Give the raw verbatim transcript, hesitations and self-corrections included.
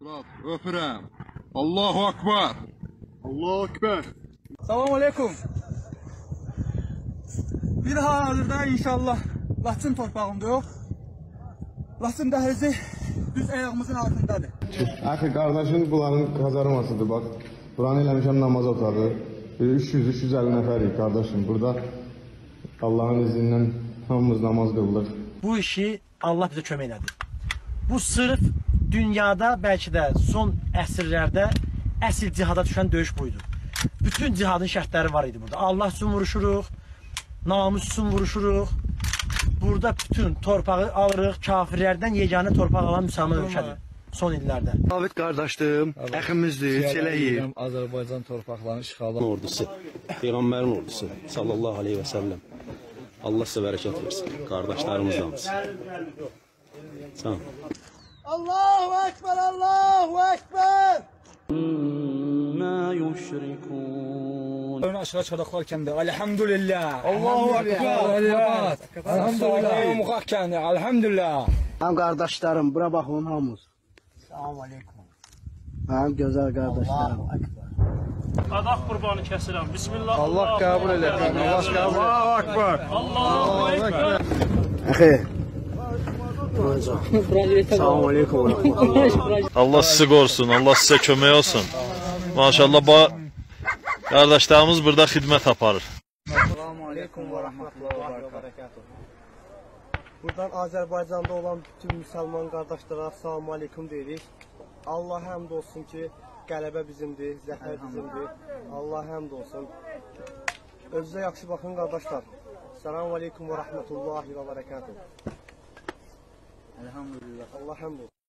Öpürəm. Allahu Akbar. Allahu Akbar. Selamun Aleyküm. Bir hazırda inşallah Laçın torpağımda yok. Laçın dəhlizi düz ayağımızın altındadır. Axı qardaşın bunların kazarmasıdır bak. Buranı eləmişəm namaz otağı. üç yüz üç yüz əlli nəfərik qardaşım. Burada Allah'ın izindən hamımız namaz qıldıq. Bu işi Allah bizə kömək elədi. Bu sırf dünyada belki də son əsrlərdə əsl cihada düşən döyüş buydu. Bütün cihadın şərtləri var idi burada. Allah üçün vuruşuruq, namus üçün vuruşuruq. Burada bütün torpağı alırıq, kafirlərdən yeganə torpaq alan müsəlman ölkədir son illərdə. David qardaşdım, əximizdir, çeləyir. Azərbaycan torpaqlarının işğalı ordusu, Peyğəmbərin ordusu sallallahu aleyhi və səlləm. Allah sizə bərəkət versin, qardaşlarımızdanız. Sağ olun. Allahu Ekber, Allahu Ekber. Ma yuşrikun. Ön aşağı çadaklarken de elhamdülillah. Allahu Ekber. Elhamdülillah. Muhakkende elhamdülillah. Hem kardeşlerim, bura bakın hamız. Selamun aleyküm. Hem güzel kardeşlerim. Adaq qurbanı kəsirəm. Bismillah. Allah kabul eder. Allah kabul eder. Allahu Akbar. Allahu Ekber. Akhi. Selamun Aleyküm. Allah sizi qorusun, Allah sizə kömək olsun. Maşallah, bu qardaşlarımız burada xidmət aparır. Selamun Aleyküm ve Rahmetullahi ve Berekatuhu. Buradan Azerbaycan'da olan bütün Müslüman kardeşlere Selamun Aleyküm deyirik. Allah həmd olsun ki, qələbə bizimdir, zəfər bizimdir. Allah həmd olsun. Özünüzə yaxşı baxın qardaşlar. Selamun Aleyküm ve Rahmetullahi ve Berekatuhu. Elhamdülillah. Allah həmd olsun.